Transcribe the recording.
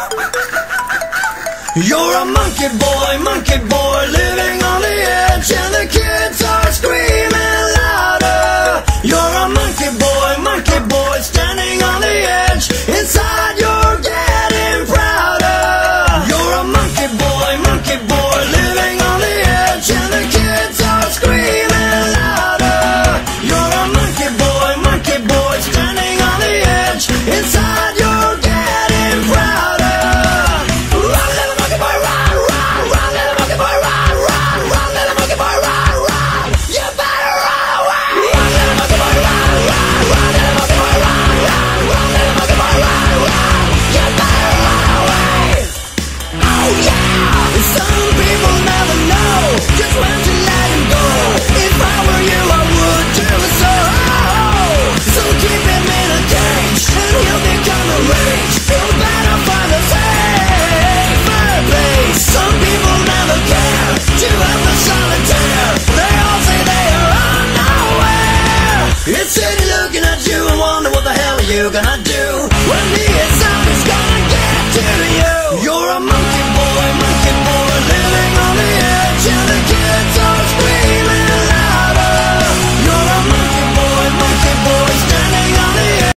You're a monkey boy, living on the edge, and the kids are screaming louder. You're a monkey boy, standing on the edge, inside you're getting prouder. You're a monkey boy, living on the edge, and the kids are screaming louder. You're a monkey boy, standing on the edge, inside you're getting prouder. It's sitting looking at you and wonder what the hell are you gonna do?